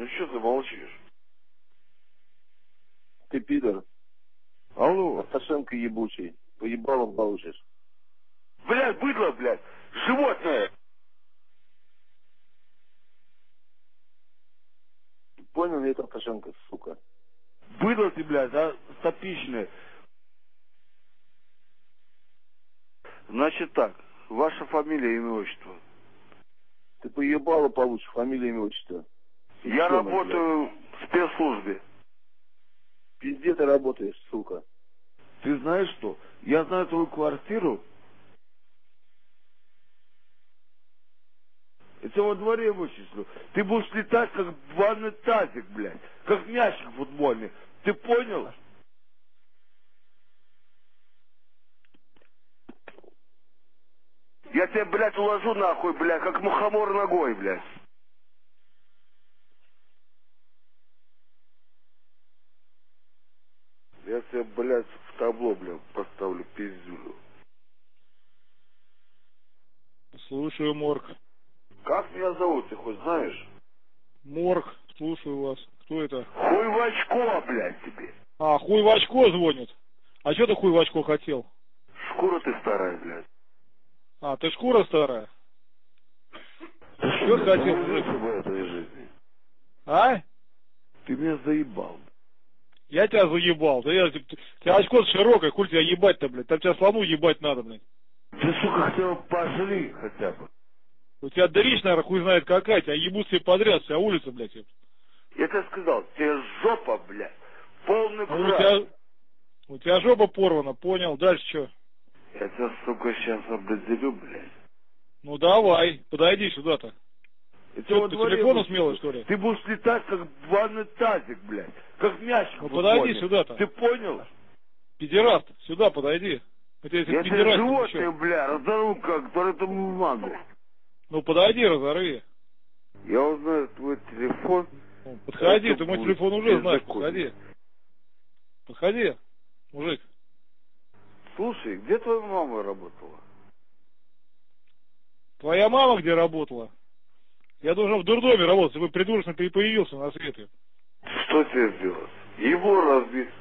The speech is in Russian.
что ты молчишь? Ты пидор. Алло. Лукашенко ебучий. По ебалам получишь. Блядь, быдло, блядь. Животное. Понял, нет, Лукашенко, сука. Быдло ты, блядь, а? Стопичное. Значит так. Ваша фамилия, имя, отчество. Ты по ебалу получишь, фамилия, имя, отчество. Я работаю в спецслужбе. Пизде ты работаешь, сука. Ты знаешь что? Я знаю твою квартиру. Это во дворе вычислю. Ты будешь летать, как ванный тазик, блядь. Как мячик футбольный. Ты понял? Я тебя, блядь, уложу нахуй, блядь, как мухомор ногой, блядь. Я тебя, блядь, в табло, блядь, поставлю пиздюлю. Слушаю, Морг. Как меня зовут, ты хоть знаешь? Морг, слушаю вас. Кто это? Хуй в очко, блядь, тебе. А, хуй в очко звонит. А что ты хуй в очко хотел? Шкура ты старая, блядь. А, ты шкура старая? Что хотел, мужик? В этой жизни. А? Ты меня заебал. Я тебя заебал. Да я, тебя очко широкое, хуй тебя ебать-то, блядь. Там тебя слону ебать надо, блядь. Ты, сука, хотел пожри хотя бы. У тебя дрищ, наверное, хуй знает какая. Тебя ебут все подряд, вся улица, блядь. Я тебе сказал, тебе жопа, блядь. Полный Ну, край. у тебя жопа порвана, понял. Дальше что? Я тебя, сука, сейчас определю, блядь. Ну давай, подойди сюда-то. Это Ты телефону смелый, что ли? Ты будешь летать, как ванный тазик, блядь. Как мячик. Ну подойди сюда-то. Ты понял? Педераст, сюда подойди. Я Я тебе животное, бля, разорву как этому бумагу. Ну подойди, разорви. Я узнаю твой телефон. Ну, подходи, это ты мой будет телефон уже знаешь, беззаконие. подходи. Подходи, мужик. Слушай, где твоя мама работала? Твоя мама где работала? Я должен в дурдоме работать, вы придурочно ты и появился на свете. Что тебе сделать? Его разбить.